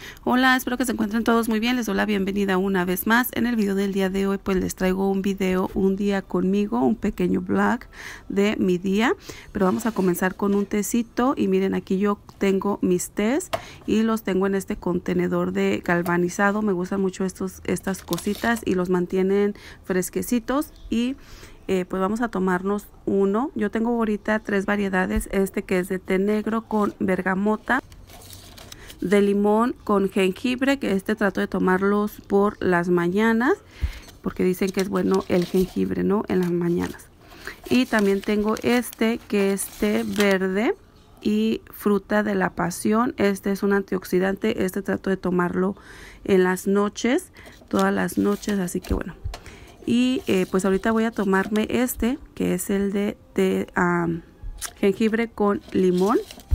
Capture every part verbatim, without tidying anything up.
Hola, espero que se encuentren todos muy bien. Les doy la bienvenida una vez más. En el video del día de hoy pues les traigo un video, un día conmigo, un pequeño vlog de mi día. Pero vamos a comenzar con un tecito y miren, aquí yo tengo mis tés y los tengo en este contenedor de galvanizado. Me gustan mucho estos, estas cositas y los mantienen fresquecitos y Eh, pues vamos a tomarnos uno. Yo tengo ahorita tres variedades, este que es de té negro con bergamota, de limón con jengibre, que este trato de tomarlos por las mañanas porque dicen que es bueno el jengibre, ¿no? En las mañanas. Y también tengo este que es té verde y fruta de la pasión. Este es un antioxidante, este trato de tomarlo en las noches, todas las noches, así que bueno. Y eh, pues ahorita voy a tomarme este que es el de, de um, jengibre con limón.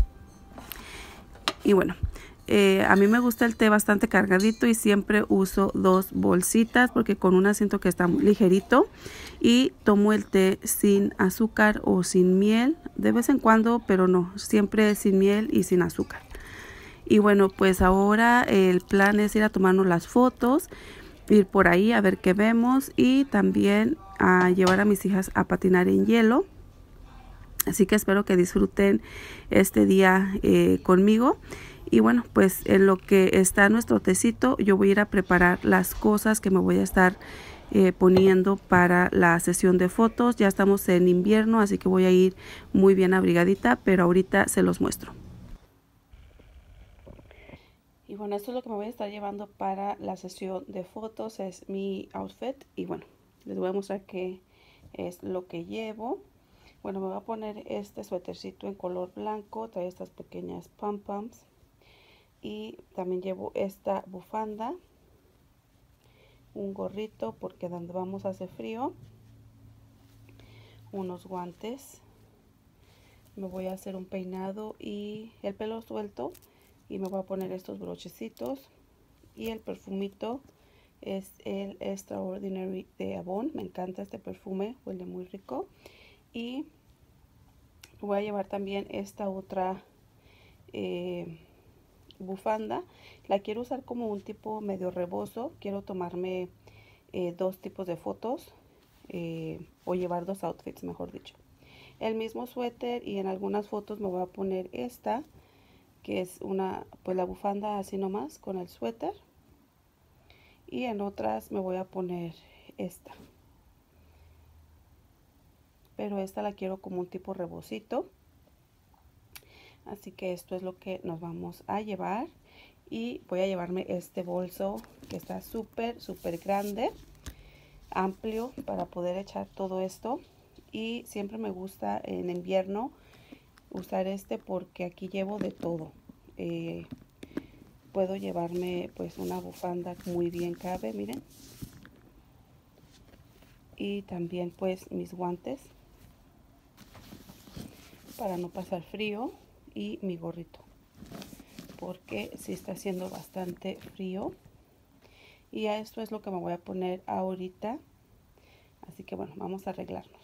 Y bueno, eh, a mí me gusta el té bastante cargadito y siempre uso dos bolsitas porque con una siento que está muy ligerito. Y tomo el té sin azúcar o sin miel de vez en cuando, pero no, siempre sin miel y sin azúcar. Y bueno, pues ahora el plan es ir a tomarnos las fotos, ir por ahí a ver qué vemos y también a llevar a mis hijas a patinar en hielo. Así que espero que disfruten este día eh, conmigo. Y bueno, pues en lo que está nuestro tecito, yo voy a ir a preparar las cosas que me voy a estar eh, poniendo para la sesión de fotos. Ya estamos en invierno, así que voy a ir muy bien abrigadita, pero ahorita se los muestro. Y bueno, esto es lo que me voy a estar llevando para la sesión de fotos, es mi outfit. Y bueno, les voy a mostrar qué es lo que llevo. Bueno, me voy a poner este suétercito en color blanco, trae estas pequeñas pom-poms. Y también llevo esta bufanda, un gorrito porque donde vamos hace frío, unos guantes. Me voy a hacer un peinado y el pelo suelto. Y me voy a poner estos brochecitos. Y el perfumito es el Extraordinary de Avon. Me encanta este perfume, huele muy rico. Y voy a llevar también esta otra eh, bufanda. La quiero usar como un tipo medio rebozo. Quiero tomarme eh, dos tipos de fotos. Eh, o llevar dos outfits, mejor dicho. El mismo suéter y en algunas fotos me voy a poner esta, que es una, pues la bufanda así nomás con el suéter. Y en otras me voy a poner esta. Pero esta la quiero como un tipo rebocito. Así que esto es lo que nos vamos a llevar. Y voy a llevarme este bolso que está súper, súper grande, amplio para poder echar todo esto. Y siempre me gusta en invierno usar este porque aquí llevo de todo. Eh, puedo llevarme pues una bufanda muy bien cabe, miren. Y también pues mis guantes para no pasar frío y mi gorrito porque sí está haciendo bastante frío. Y a esto es lo que me voy a poner ahorita. Así que bueno, vamos a arreglarnos.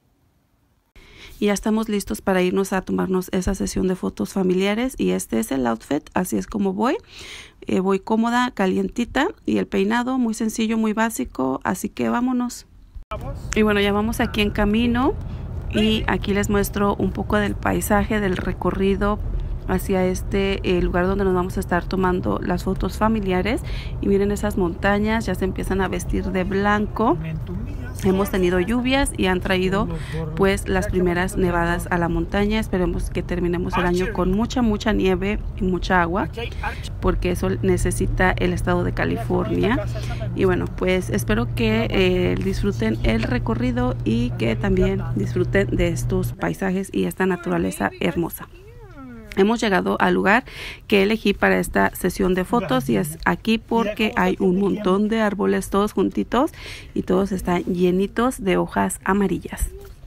Y ya estamos listos para irnos a tomarnos esa sesión de fotos familiares. Y este es el outfit, así es como voy. Eh, voy cómoda, calientita. Y el peinado muy sencillo, muy básico. Así que vámonos. Y bueno, ya vamos aquí en camino. Y aquí les muestro un poco del paisaje, del recorrido hacia este eh, lugar donde nos vamos a estar tomando las fotos familiares. Y miren esas montañas, ya se empiezan a vestir de blanco. Hemos tenido lluvias y han traído pues las primeras nevadas a la montaña. Esperemos que terminemos el año con mucha mucha nieve y mucha agua, porque eso necesita el estado de California. Y bueno, pues espero que eh, disfruten el recorrido y que también disfruten de estos paisajes y esta naturaleza hermosa. Hemos llegado al lugar que elegí para esta sesión de fotos y es aquí porque hay un montón de árboles todos juntitos y todos están llenitos de hojas amarillas.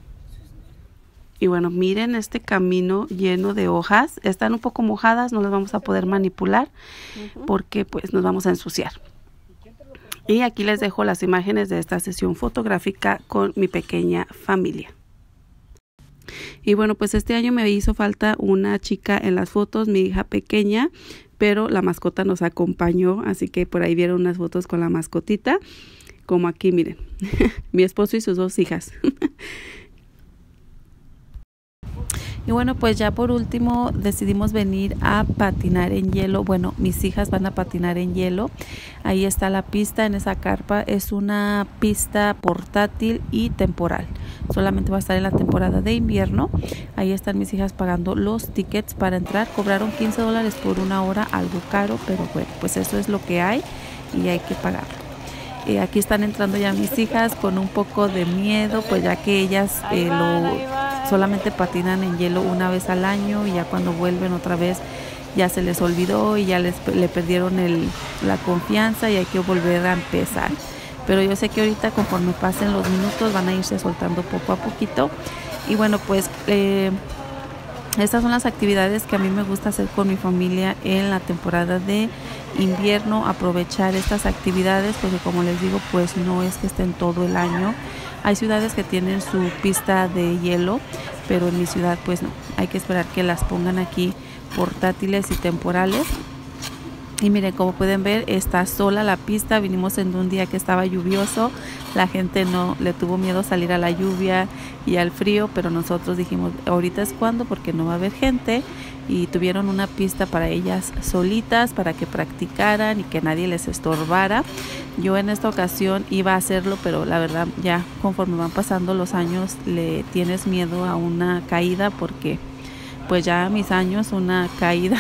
Y bueno, miren este camino lleno de hojas. Están un poco mojadas, no las vamos a poder manipular porque pues nos vamos a ensuciar. Y aquí les dejo las imágenes de esta sesión fotográfica con mi pequeña familia. Y bueno, pues este año me hizo falta una chica en las fotos, mi hija pequeña, pero la mascota nos acompañó, así que por ahí vieron unas fotos con la mascotita, como aquí miren, mi esposo y sus dos hijas. Y bueno, pues ya por último decidimos venir a patinar en hielo. Bueno, mis hijas van a patinar en hielo. Ahí está la pista en esa carpa. Es una pista portátil y temporal. Solamente va a estar en la temporada de invierno. Ahí están mis hijas pagando los tickets para entrar. Cobraron quince dólares por una hora, algo caro, pero bueno, pues eso es lo que hay y hay que pagarlo. Eh, aquí están entrando ya mis hijas con un poco de miedo, pues ya que ellas eh, lo solamente patinan en hielo una vez al año y ya cuando vuelven otra vez ya se les olvidó y ya les le perdieron el, la confianza y hay que volver a empezar. Pero yo sé que ahorita conforme pasen los minutos van a irse soltando poco a poquito. Y bueno, pues eh, estas son las actividades que a mí me gusta hacer con mi familia en la temporada de invierno, aprovechar estas actividades porque como les digo, pues no es que estén todo el año. Hay ciudades que tienen su pista de hielo, pero en mi ciudad pues no, hay que esperar que las pongan aquí portátiles y temporales. Y miren, como pueden ver, está sola la pista. Vinimos en un día que estaba lluvioso, la gente no le tuvo miedo salir a la lluvia y al frío, pero nosotros dijimos ahorita es cuando, porque no va a haber gente, y tuvieron una pista para ellas solitas para que practicaran y que nadie les estorbara. Yo en esta ocasión iba a hacerlo, pero la verdad ya conforme van pasando los años le tienes miedo a una caída, porque pues ya a mis años una caída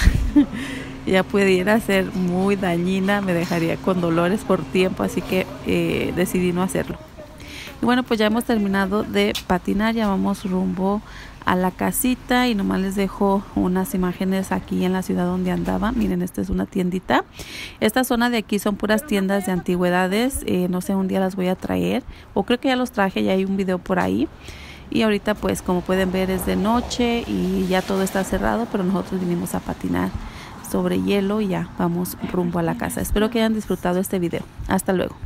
ya pudiera ser muy dañina, me dejaría con dolores por tiempo, así que eh, decidí no hacerlo. Y bueno, pues ya hemos terminado de patinar, ya vamos rumbo a la casita y nomás les dejo unas imágenes aquí en la ciudad donde andaba. Miren, esta es una tiendita. Esta zona de aquí son puras tiendas de antigüedades, eh, no sé, un día las voy a traer, o creo que ya los traje, ya hay un video por ahí. Y ahorita pues como pueden ver es de noche y ya todo está cerrado, pero nosotros vinimos a patinar sobre hielo y ya vamos rumbo a la casa. Espero que hayan disfrutado este video. Hasta luego.